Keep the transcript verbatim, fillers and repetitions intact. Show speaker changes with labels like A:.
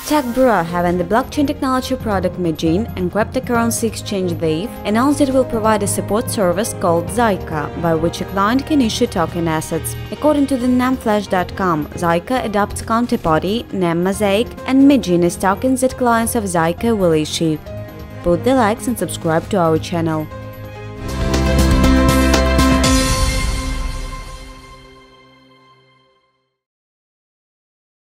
A: Tech Bureau, having the blockchain technology product Mijin and cryptocurrency exchange Zaif, announced it will provide a support service called Zaica, by which a client can issue token assets. According to the N E M Flash dot com, Zaica adopts Counterparty, N E M Mosaic, and Mijin as tokens that clients of Zaica will issue. Put the likes and subscribe to our channel.